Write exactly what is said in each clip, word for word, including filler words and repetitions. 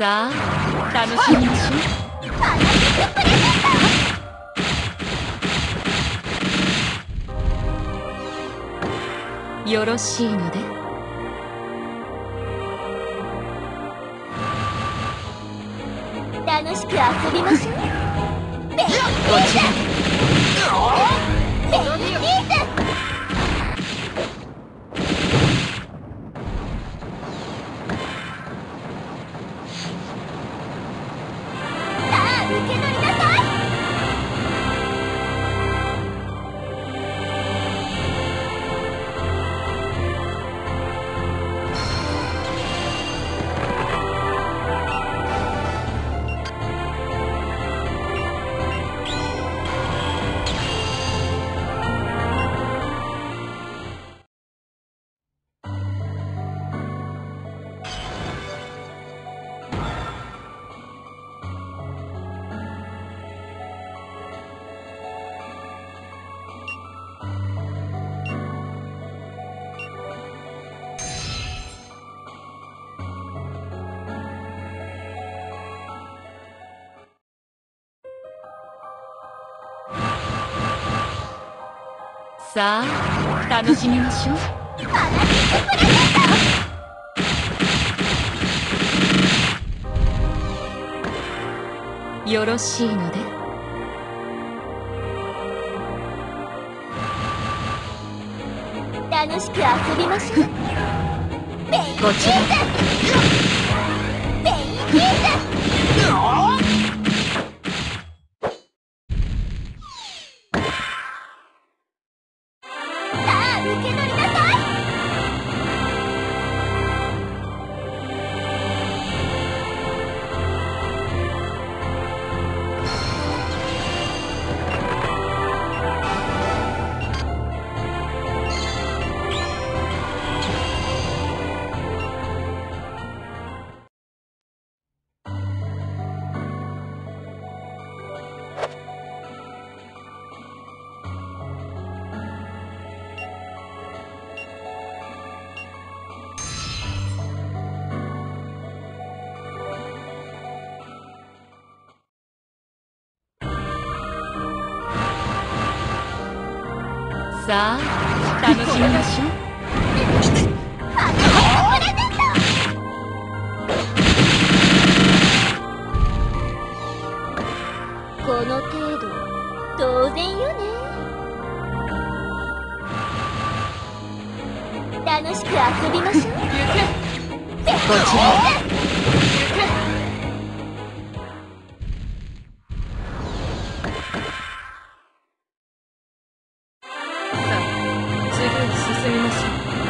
さあ楽しみましょう。よろしいので。 楽しく遊びましょう。ベイビーズベイビーズさあ受け取りなさい。 さあ楽しみましょう。よろしいので。 楽しく遊びましょう。ベイビーズこちらベイビーズさあ受け取りなさい。 さあ楽しみましょう。 この程度当然よね。楽しく遊びましょう。 こちら次に進みましょう。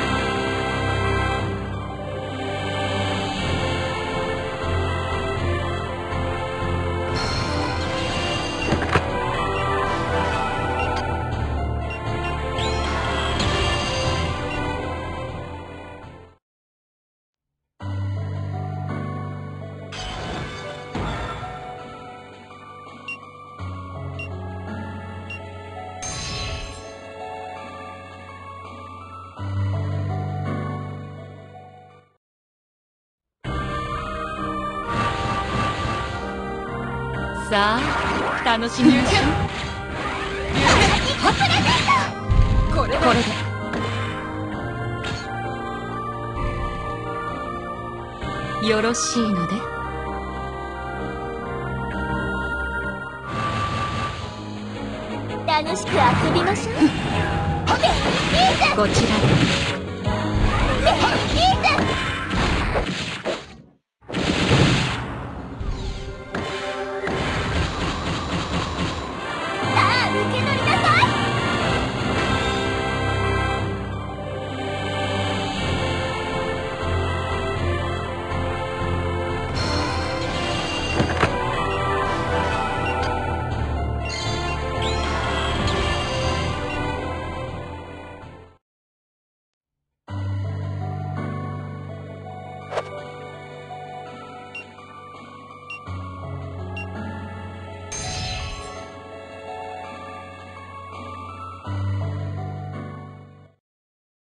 さあ楽しみましょう。 これこれでよろしいので。 楽しく遊びましょう。ベイビーズこちらで。 ベイビーズさあ受け取りなさい。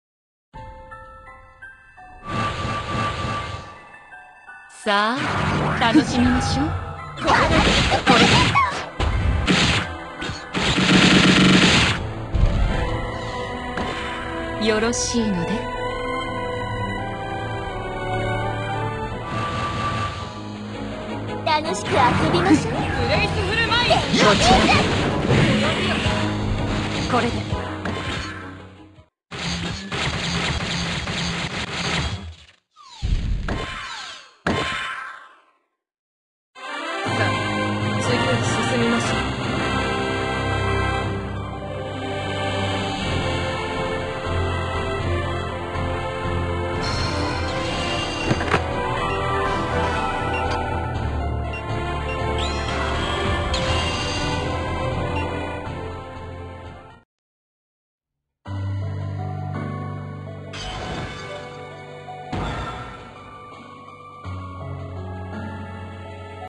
さあ楽しみましょう。これでこれでよろしいので。 楽しく遊びましょう。 グレイスフルマイン。これで